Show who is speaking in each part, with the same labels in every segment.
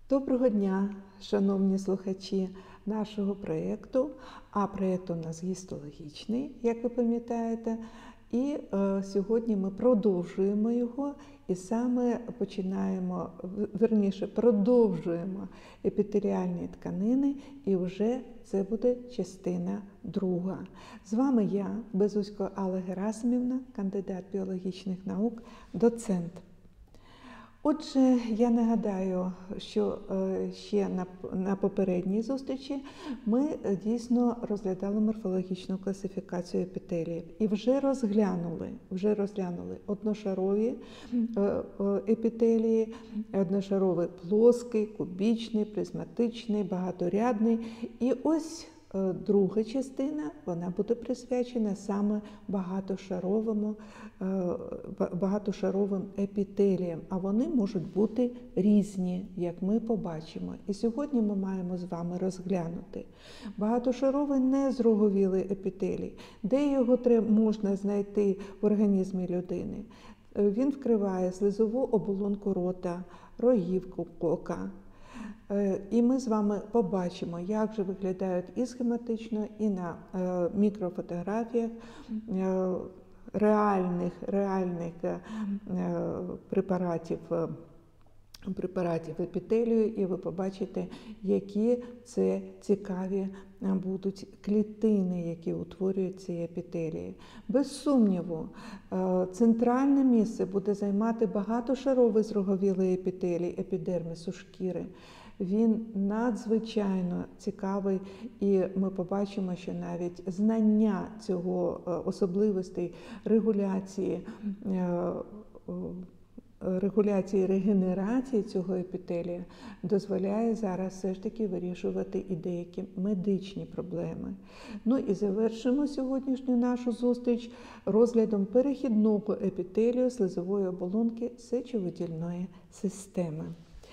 Speaker 1: Доброго дня, шановні слухачі нашого проєкту. А проєкт у нас гістологічний, як ви пам'ятаєте. І сьогодні ми продовжуємо його і саме продовжуємо епітеріальні тканини, і вже це буде частина друга. З вами я, Безусько Алла Герасимівна, кандидат біологічних наук, доцент. Отже, я нагадаю, що ще на попередній зустрічі ми дійсно розглядали морфологічну класифікацію епітеліїв і вже розглянули одношарові епітелії, одношаровий плоский, кубічний, призматичний, багаторядний. І ось друга частина, вона буде присвячена саме багатошаровим епітеліям, а вони можуть бути різні, як ми побачимо. І сьогодні ми маємо з вами розглянути багатошаровий незроговілий епітелій, де його можна знайти в організмі людини. Він вкриває слизову оболонку рота, рогівку ока. І ми з вами побачимо, як же виглядають і схематично, і на мікрофотографіях реальних препаратів епітелію, і ви побачите, які це цікаві будуть клітини, які утворюють ці епітелії. Без сумніву, центральне місце буде займати багатошаровий зроговілий епітелій, епідермісу шкіри. Він надзвичайно цікавий, і ми побачимо, що навіть знання цього особливостей регуляції регенерації цього епітелія дозволяє зараз все ж таки вирішувати і деякі медичні проблеми. Ну і завершимо сьогоднішню нашу зустріч розглядом перехідного епітелію слизової оболонки сечовидільної системи.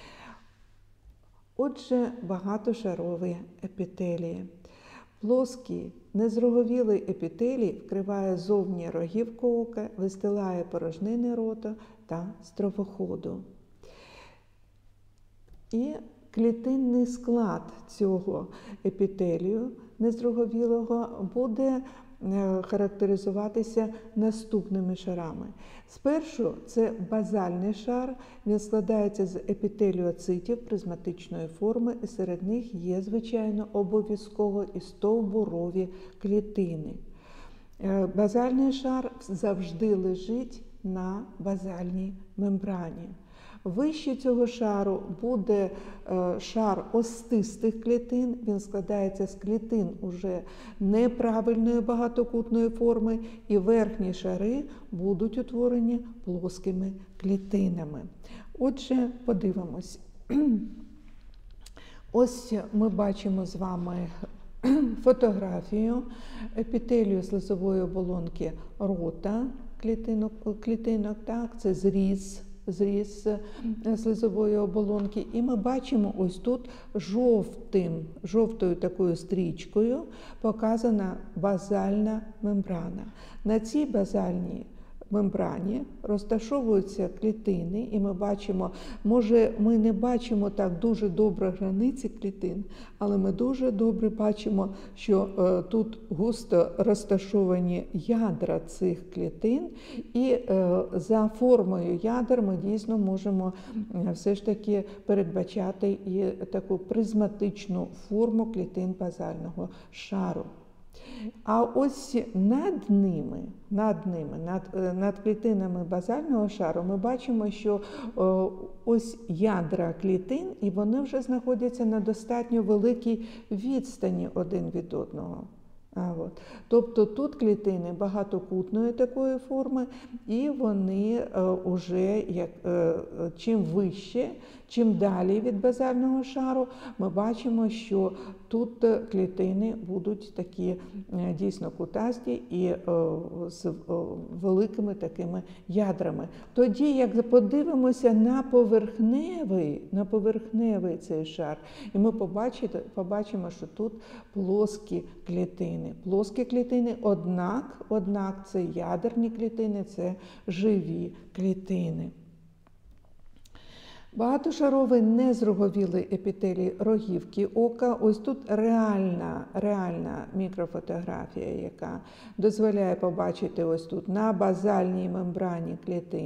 Speaker 1: Отже, багатошарові епітелії. Плоский незроговілий епітелій вкриває зовні рогівку ока, вистилає порожнини рота та стравоходу. І клітинний склад цього епітелію незроговілого буде характеризуватися наступними шарами. Спершу це базальний шар, він складається з епітеліоцитів призматичної форми, і серед них є, звичайно, обов'язково і стовбурові клітини. Базальний шар завжди лежить на базальній мембрані. Вище цього шару буде шар остистих клітин, він складається з клітин уже неправильної багатокутної форми, і верхні шари будуть утворені плоскими клітинами. Отже, подивимось. Ось ми бачимо з вами фотографію епітелію слизової оболонки рота, клітинок, так, це зріз слизової оболонки, і ми бачимо ось тут жовтою такою стрічкою показана базальна мембрана. На цій базальній мембрані розташовуються клітини, і ми бачимо, може ми не бачимо так дуже добре границі клітин, але ми дуже добре бачимо, що тут густо розташовані ядра цих клітин, і за формою ядер ми дійсно можемо все ж таки передбачати і таку призматичну форму клітин базального шару. А ось над клітинами базального шару ми бачимо, що ось ядра клітин, і вони вже знаходяться на достатньо великій відстані один від одного. Тобто тут клітини багатокутної такої форми, і вони вже чим вище, чим далі від базального шару, ми бачимо, що тут клітини будуть такі дійсно кутасті і з великими такими ядрами. Тоді, як подивимося на поверхневий цей шар, і ми побачимо, що тут плоскі клітини, однак це ядерні клітини, це живі клітини. Багатошаровий незроговілий епітелій рогівки ока. Ось тут реальна мікрофотографія, яка дозволяє побачити ось тут на базальній мембрані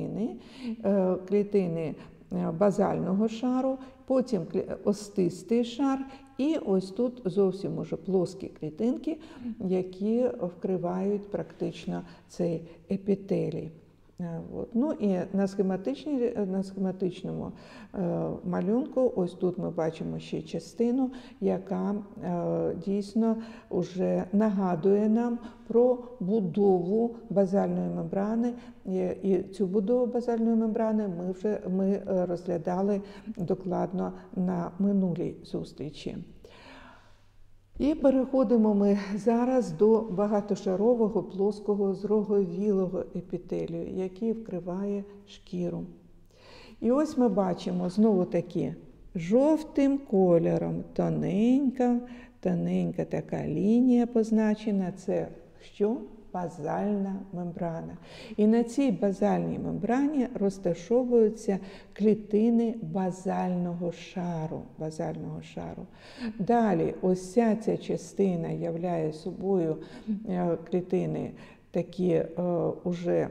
Speaker 1: клітини базального шару, потім остистий шар і ось тут зовсім уже плоскі клітинки, які вкривають практично цей епітелій. Ну і на схематичному малюнку ось тут ми бачимо ще частину, яка дійсно вже нагадує нам про будову базальної мембрани. І цю будову базальної мембрани ми розглядали докладно на минулій зустрічі. І переходимо ми зараз до багатошарового плоского зроговілого епітелію, який вкриває шкіру. І ось ми бачимо знову таки жовтим кольором тоненька така лінія позначена. Це що? Базальна мембрана. І на цій базальній мембрані розташовуються клітини базального шару. Далі ось ця частина являє собою клітини такі уже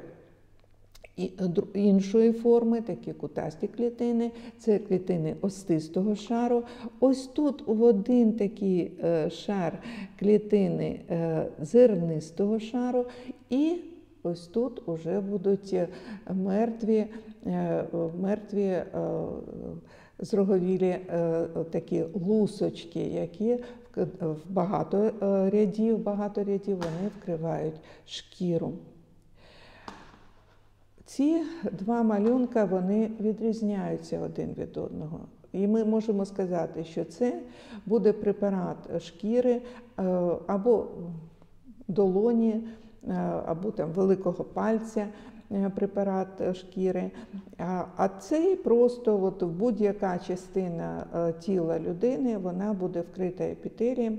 Speaker 1: іншої форми, такі кутасті клітини, це клітини остистого шару. Ось тут в один такий шар клітини зернистого шару, і ось тут вже будуть мертві зроговілі такі лусочки, які в багато рядів вони вкривають шкіру. Ці два малюнка, вони відрізняються один від одного. І ми можемо сказати, що це буде препарат шкіри або долоні, або там великого пальця препарат шкіри. А цей просто будь-яка частина тіла людини, вона буде вкрита епітелієм,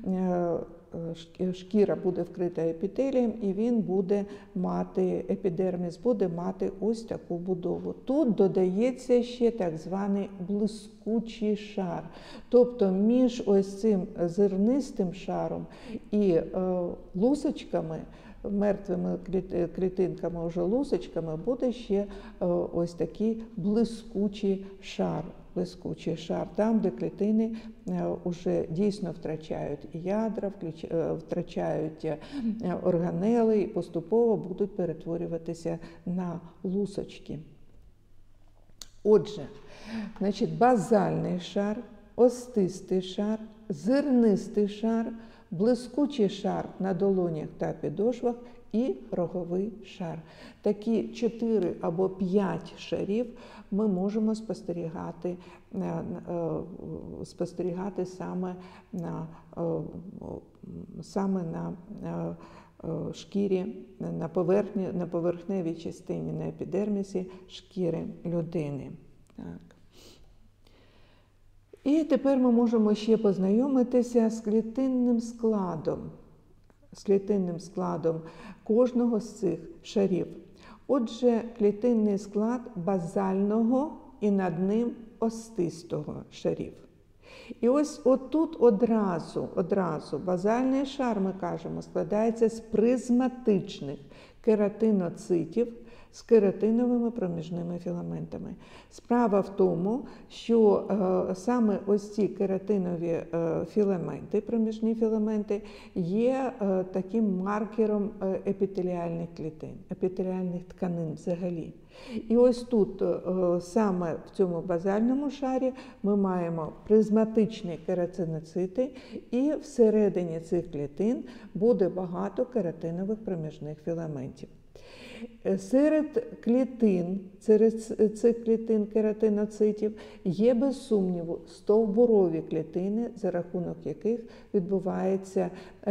Speaker 1: шкіра буде вкрита епітелієм, і він буде мати, епідерміс буде мати ось таку будову. Тут додається ще так званий блискучий шар. Тобто між ось цим зернистим шаром і лусочками, мертвими клітинками, вже лусочками, буде ще ось такий блискучий шар. Там, де клітини вже дійсно втрачають ядра, втрачають органели і поступово будуть перетворюватися на лусочки. Отже, базальний шар, остистий шар, зернистий шар, блискучий шар на долонях та підошвах і роговий шар. Такі 4 або 5 шарів ми можемо спостерігати саме на шкірі, на поверхневій частині, на епідермісі шкіри людини. Так. І тепер ми можемо ще познайомитися з клітинним складом кожного з цих шарів. Отже, клітинний склад базального і над ним остистого шарів. І ось отут одразу базальний шар, ми кажемо, складається з призматичних кератиноцитів з кератиновими проміжними філаментами. Справа в тому, що саме ось ці кератинові філаменти, проміжні філаменти, є таким маркером епітеліальних клітин, епітеліальних тканин взагалі. І ось тут, саме в цьому базальному шарі, ми маємо призматичні кератиноцити, і всередині цих клітин буде багато кератинових проміжних філаментів. Серед цих клітин кератиноцитів є, без сумніву, стовбурові клітини, за рахунок яких відбувається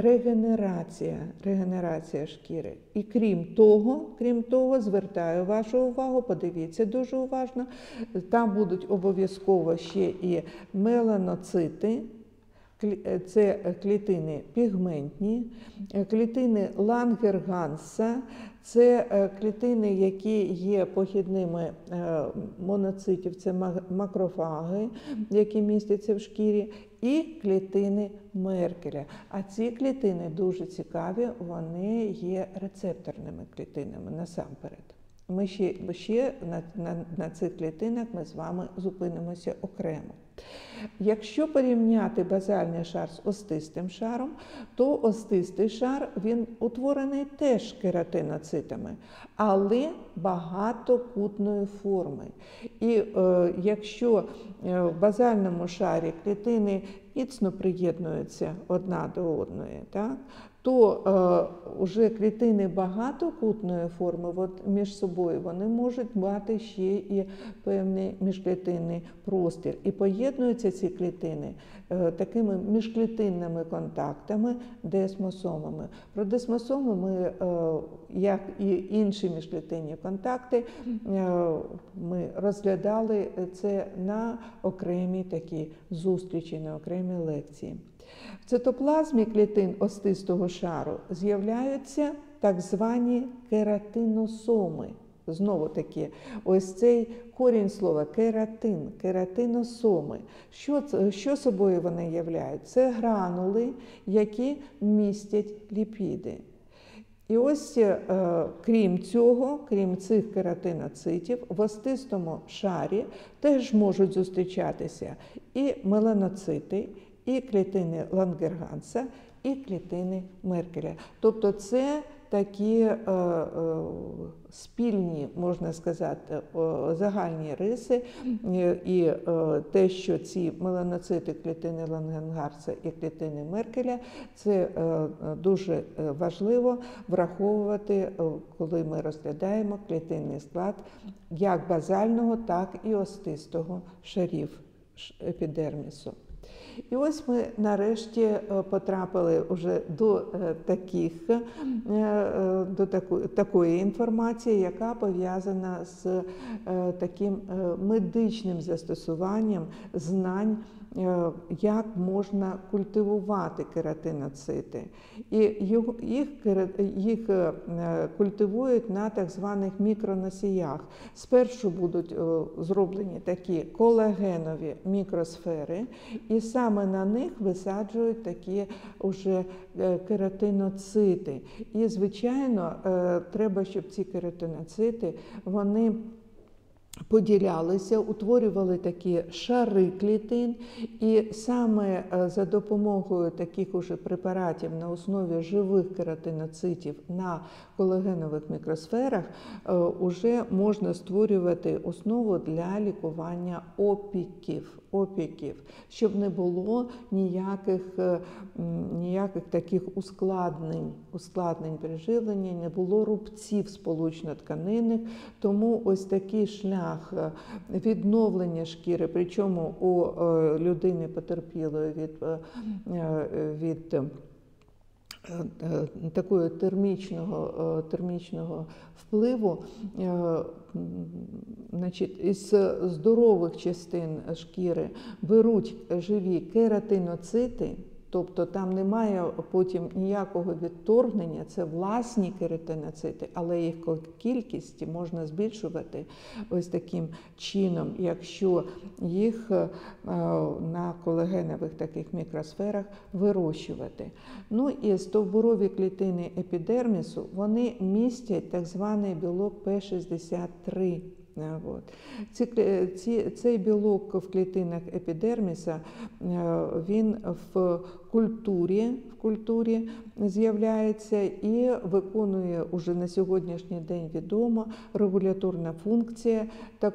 Speaker 1: регенерація шкіри. І крім того, звертаю вашу увагу, подивіться дуже уважно, там будуть обов'язково ще і меланоцити, Це клітини пігментні, клітини Лангерганса, це клітини, які є похідними моноцитів, це макрофаги, які містяться в шкірі, і клітини Меркеля. А ці клітини дуже цікаві, вони є рецепторними клітинами насамперед. Ми ще на цих клітинах ми з вами зупинимося окремо. Якщо порівняти базальний шар з остистим шаром, то остистий шар, він утворений теж кератиноцитами, але багатокутної форми. І якщо в базальному шарі клітини міцно приєднуються одна до одної, так, то вже клітини багатокутної форми між собою вони можуть мати ще і певний міжклітинний простір. І поєднуються ці клітини такими міжклітинними контактами, десмосомами. Про десмосоми ми, як і інші міжклітинні контакти, ми розглядали це на окремій такій зустрічі, на окремій лекції. В цитоплазмі клітин остистого шару з'являються так звані кератиносоми. Знову таки, ось цей корінь слова кератин, кератиносоми. Що собою вони являють? Це гранули, які містять ліпіди. І ось, крім цього, крім цих кератиноцитів, в остистому шарі теж можуть зустрічатися і меланоцити, і клітини Лангерганса, і клітини Меркеля. Тобто це такі спільні, можна сказати, загальні риси, і те, що ці меланоцити, клітини Лангерганса і клітини Меркеля, це дуже важливо враховувати, коли ми розглядаємо клітинний склад як базального, так і остистого шарів епідермісу. І ось ми нарешті потрапили вже до такої інформації, яка пов'язана з таким медичним застосуванням знань, як можна культивувати кератиноцити. І їх культивують на так званих мікроносіях. Спершу будуть зроблені такі колагенові мікросфери, і саме на них висаджують такі уже кератиноцити. І, звичайно, треба, щоб ці кератиноцити, вони поділялися, утворювали такі шари клітин, і саме за допомогою таких уже препаратів на основі живих кератиноцитів на колагенових мікросферах уже можна створювати основу для лікування опіків, щоб не було ніяких таких ускладнень при живленні, не було рубців сполучно-тканинних, тому ось такий шлях відновлення шкіри, причому у людини потерпілої від такого термічного впливу, значить, із здорових частин шкіри беруть живі кератиноцити, тобто там немає потім ніякого відторгнення, це власні кератиноцити, але їх кількість можна збільшувати ось таким чином, якщо їх на колагенових таких мікросферах вирощувати. Ну і стовбурові клітини епідермісу, вони містять так званий білок P63. Цей білок в клітинах епідерміса, він в культурі з'являється і виконує уже на сьогоднішній день відома регуляторна функція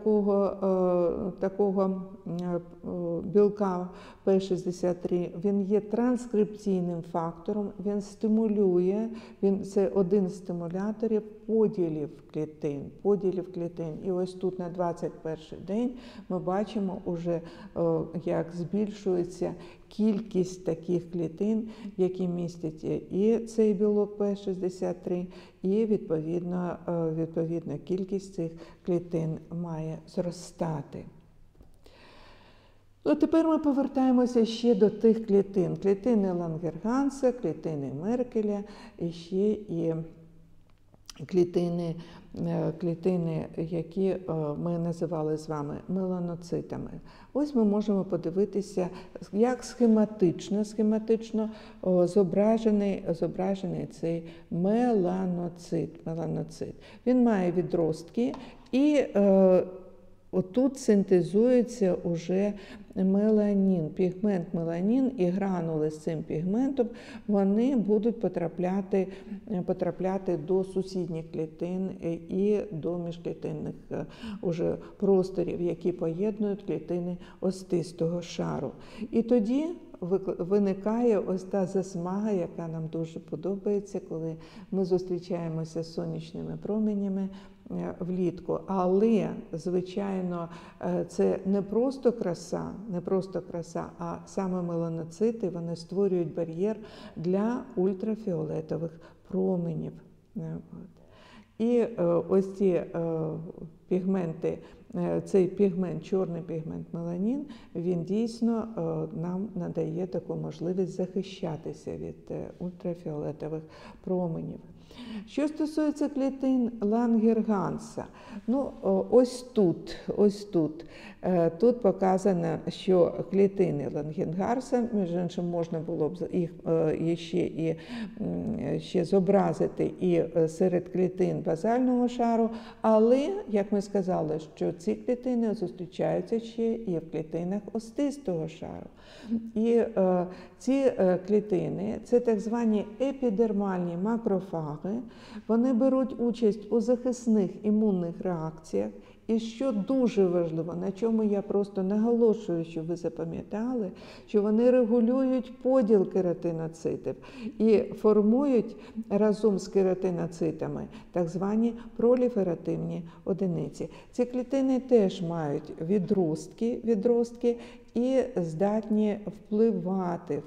Speaker 1: такого білка P63. Він є транскрипційним фактором, він стимулює, це один з стимуляторів поділів клітин. І ось тут на 21-й день ми бачимо уже, як збільшується кількість таких клітин, які містять і цей білок P63, і відповідно кількість цих клітин має зростати. Тепер ми повертаємося ще до тих клітин. Клітини Лангерганса, клітини Меркеля і ще і клітини, які ми називали з вами меланоцитами. Ось ми можемо подивитися, як схематично зображений цей меланоцит. Він має відростки і отут синтезується уже меланін, пігмент меланін, і гранули з цим пігментом, вони будуть потрапляти до сусідніх клітин і до міжклітинних уже просторів, які поєднують клітини остистого шару. І тоді виникає ось та засмага, яка нам дуже подобається, коли ми зустрічаємося з сонячними променями влітку. Але, звичайно, це не просто краса, а саме меланоцити, вони створюють бар'єр для ультрафіолетових променів. І ось ці пігменти, цей пігмент, чорний пігмент меланін, він дійсно нам надає таку можливість захищатися від ультрафіолетових променів. Що стосується клітин Лангерганса, тут показано, що клітини Лангерганса, між іншим, можна було б їх ще зобразити і серед клітин базального шару, але, як ми сказали, що ці клітини зустрічаються ще і в клітинах остистого шару. І ці клітини – це так звані епідермальні макрофаги. Вони беруть участь у захисних імунних реакціях. І що дуже важливо, на чому я просто наголошую, щоб ви запам'ятали, що вони регулюють поділ кератиноцитів і формують разом з кератиноцитами так звані проліферативні одиниці. Ці клітини теж мають відростки і здатні впливати,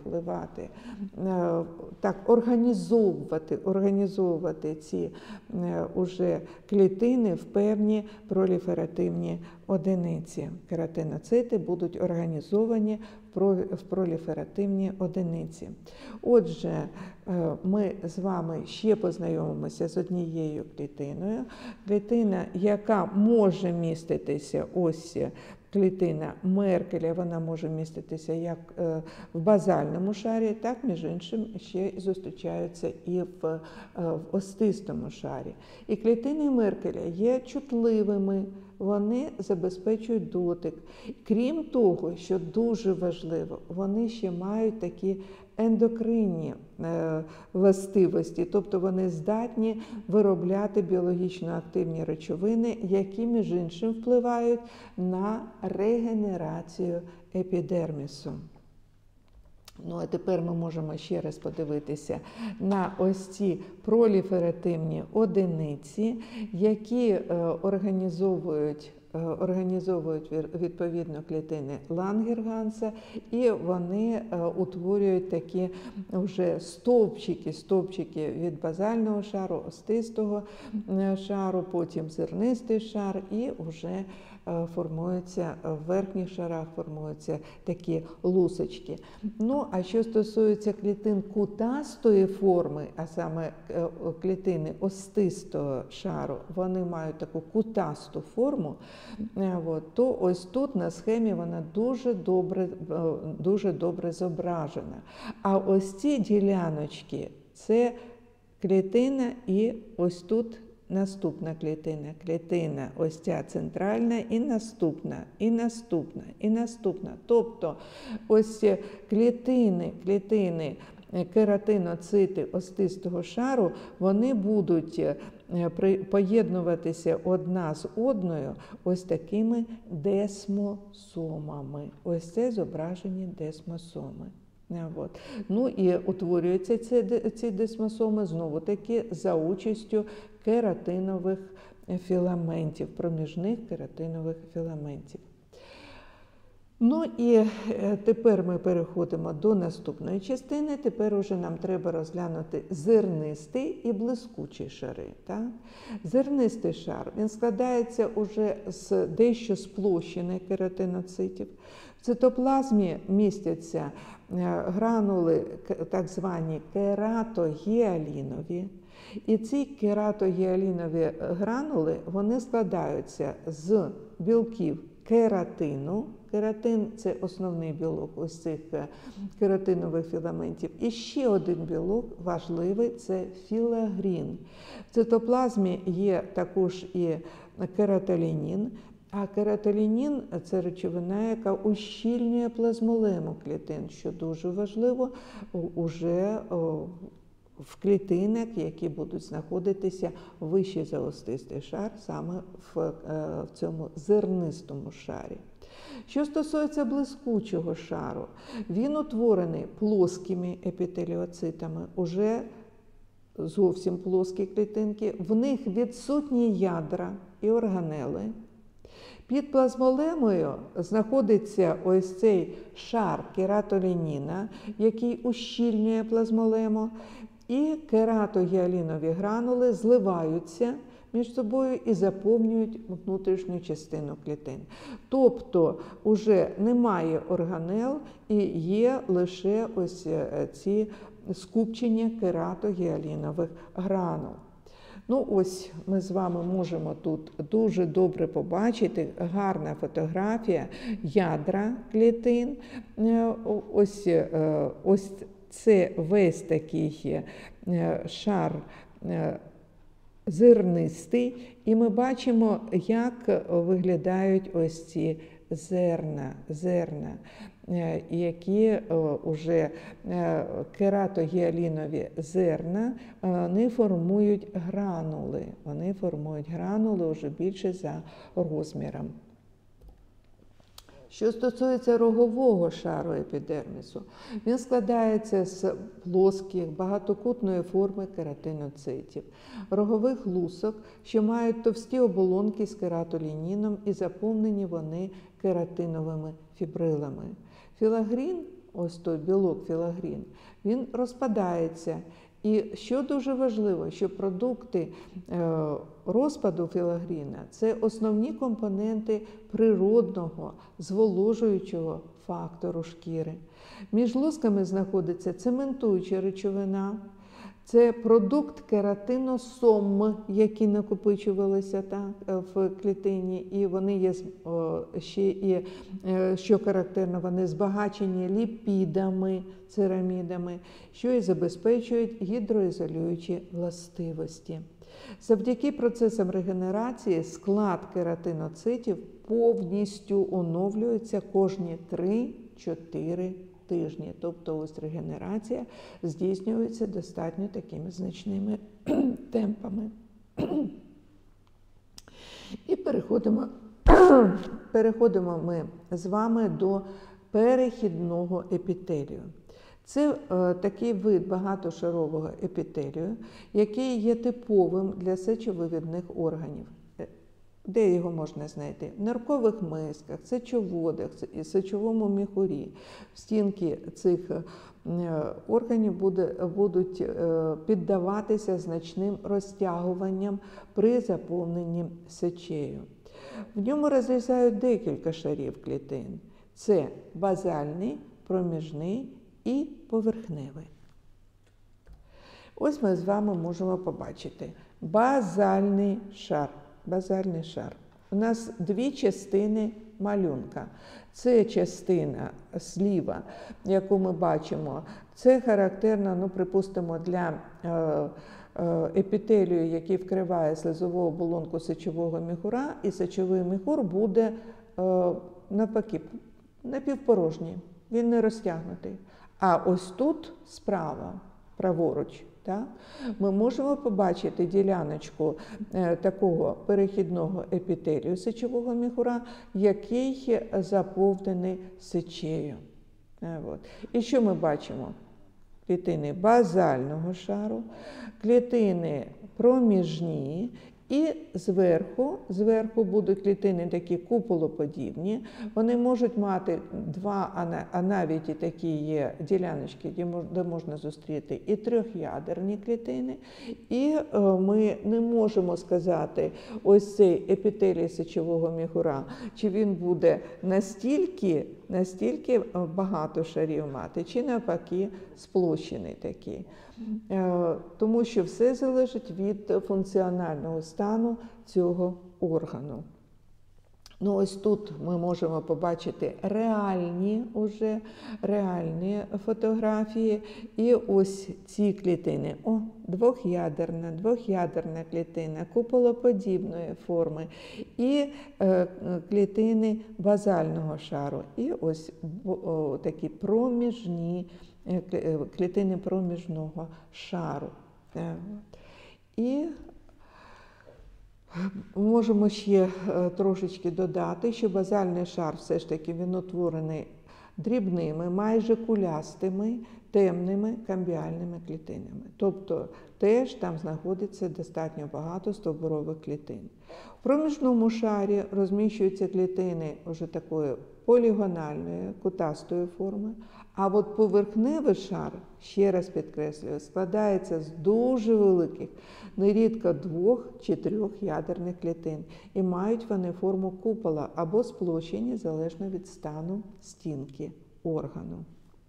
Speaker 1: так, організовувати ці уже клітини в певні проліферативні одиниці. Кератиноцити будуть організовані в проліферативні одиниці. Отже, ми з вами ще познайомимося з однією клітиною. Клітина, яка може міститися, ось клітина Меркеля, вона може міститися як в базальному шарі, так, між іншим, ще зустрічаються і в остистому шарі. І клітини Меркеля є чутливими, вони забезпечують дотик. Крім того, що дуже важливо, вони ще мають такі ендокринні властивості, тобто вони здатні виробляти біологічно активні речовини, які, між іншим, впливають на регенерацію епідермісу. А тепер ми можемо ще раз подивитися на ось ці проліферативні одиниці, які організовують відповідно клітини Лангерганса, і вони утворюють такі вже стовпчики від базального шару, остистого шару, потім зернистий шар, і вже формуються в верхніх шарах, формуються такі лусочки. А що стосується клітин кутастої форми, а саме клітини остистого шару, вони мають таку кутасту форму, то ось тут на схемі вона дуже добре зображена. А ось ці діляночки – це клітина, і ось тут наступна клітина. Клітина ось ця центральна, і наступна. Тобто ось клітини кератиноцити остистого шару, вони будуть поєднуватися одна з одною ось такими десмосомами. Ось це зображені десмосоми. І утворюються ці десмосоми знову-таки за участю кератинових філаментів, проміжних кератинових філаментів. Ну і тепер ми переходимо до наступної частини. Тепер уже нам треба розглянути зернистий і блискучий шари. Так? Зернистий шар, він складається уже з дещо сплощених кератиноцитів. В цитоплазмі містяться гранули, так звані кератогіалінові. І ці кератогіалінові гранули, вони складаються з білків кератину. Кератин – це основний білок ось цих кератинових філаментів. І ще один білок важливий – це філагрін. В цитоплазмі є також і кератолінін. А кератолінін – це речовина, яка ущільнює плазмолему клітин, що дуже важливо уже в клітинах, які будуть знаходитися вище за остистий шар, саме в цьому зернистому шарі. Що стосується блискучого шару, він утворений плоскими епітеліоцитами, уже зовсім плоскі клітинки, в них відсутні ядра і органели. Під плазмолемою знаходиться ось цей шар кератолініна, який ущільнює плазмолему, і кератогіалінові гранули зливаються між собою і заповнюють внутрішню частину клітин. Тобто уже немає органел і є лише ось ці скупчення кератогіалінових гранул. Ну ось ми з вами можемо тут дуже добре побачити, гарна фотографія ядра клітин. Ось це весь такий шар зернистий, і ми бачимо, як виглядають ось ці зерна, які вже кератогіалінові зерна, вони формують гранули вже більше за розміром. Що стосується рогового шару епідермісу, він складається з плоских, багатокутної форми кератиноцитів, рогових лусок, що мають товсті оболонки з кератолініном і заповнені вони кератиновими фібрилами. Філагрін, ось той білок філагрін, він розпадається. І що дуже важливо, що продукти розпаду філагріна – це основні компоненти природного зволожуючого фактору шкіри. Між лусками знаходиться цементуюча речовина, це продукт кератиносом, які накопичувалися в клітині, і вони є ще і, що характерно, вони збагачені ліпідами, церамідами, що і забезпечують гідроізолюючі властивості. Завдяки процесам регенерації склад кератиноцитів повністю оновлюється кожні 3-4 тижні. Тобто ось регенерація здійснюється достатньо такими значними темпами. І переходимо ми з вами до перехідного епітелію. Це такий вид багатошарового епітелію, який є типовим для сечовивідних органів. Де його можна знайти? В ниркових мисках, сечоводах, сечовому міхурі. Стінки цих органів будуть піддаватися значним розтягуванням при заповненні сечею. В ньому розрізають декілька шарів клітин. Це базальний, проміжний і поверхневий. Ось ми з вами можемо побачити базальний шар. Базальний шар. У нас дві частини малюнка. Це частина зліва, яку ми бачимо, це характерно, припустимо, для епітелію, який вкриває слизову оболонку сечового міхура, і сечовий міхур буде навпаки напівпорожній, він не розтягнутий. А ось тут справа, праворуч, ми можемо побачити діляночку такого перехідного епітелію сечового міхура, який заповнений сечею. І що ми бачимо? Клітини базального шару, клітини проміжні І зверху будуть клітини такі куполоподібні. Вони можуть мати два, а навіть і такі є діляночки, де можна зустріти і трьохядерні клітини. І ми не можемо сказати, ось цей епітелій сечового міхура, чи він буде настільки багато шарів мати, чи навпаки сплощений такий. Тому що все залежить від функціонального стану цього органу. Ну, ось тут ми можемо побачити реальні фотографії. І ось ці клітини. Двох'ядерна клітина куполоподібної форми і клітини базального шару. І ось такі проміжні клітини проміжного шару. І можемо ще трошечки додати, що базальний шар все ж таки він утворений дрібними, майже кулястими, темними камбіальними клітинами. Тобто теж там знаходиться достатньо багато стовбурових клітин. В проміжному шарі розміщуються клітини вже такої полігональної, кутастої форми. А от поверхневий шар, ще раз підкреслюю, складається з дуже великих, нерідко 2 чи 3 ядерних клітин. І мають вони форму купола або сплощені, залежно від стану стінки органу.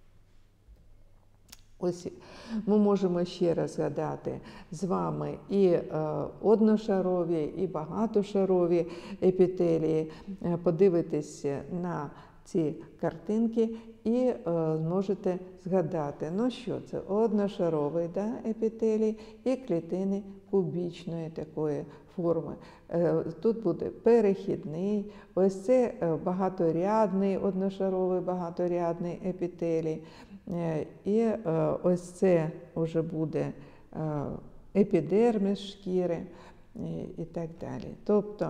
Speaker 1: Ось ми можемо ще раз згадати з вами і одношарові, і багатошарові епітелії, подивитися на ці картинки і зможете згадати, ну що це, одношаровий епітелій і клітини кубічної такої форми. Тут буде перехідний, ось це багаторядний, одношаровий багаторядний епітелій. І ось це вже буде епідерміс шкіри і так далі. Тобто,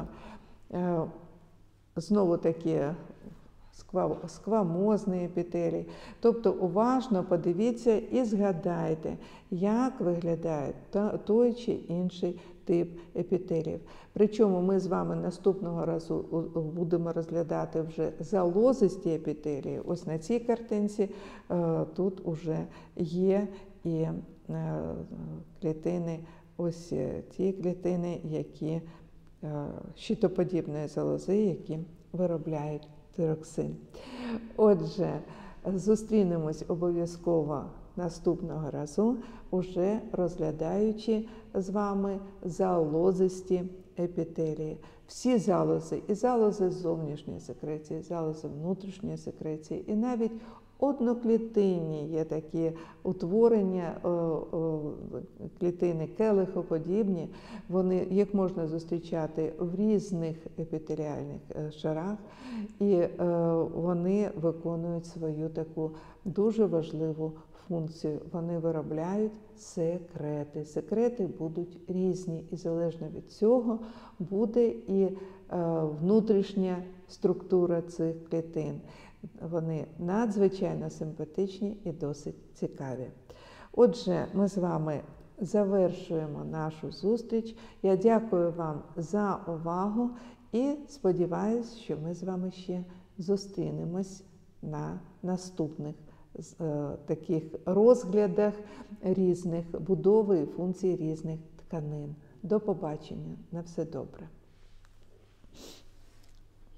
Speaker 1: знову таки, сквамозний епітелій. Тобто уважно подивіться і згадайте, як виглядає той чи інший тип епітеліїв. Причому ми з вами наступного разу будемо розглядати вже залозисті епітелії. Ось на цій картинці тут вже є і клітини, ось ті клітини, які щитоподібної залози, які виробляють тироксин. Отже, зустрінемось обов'язково наступного разу, уже розглядаючи з вами залозисті епітелії. Всі залози, і залози зовнішньої секреції, і залози внутрішньої секреції, і навіть одноклітинні є такі утворення, клітини келихоподібні, їх можна зустрічати в різних епітеліальних шарах, і вони виконують свою таку дуже важливу функцію. Вони виробляють секрети. Секрети будуть різні, і залежно від цього буде і внутрішня структура цих клітин. Вони надзвичайно симпатичні і досить цікаві. Отже, ми з вами завершуємо нашу зустріч. Я дякую вам за увагу і сподіваюся, що ми з вами ще зустрінемось на наступних таких розглядах різних будови і функцій різних тканин. До побачення. На все добре.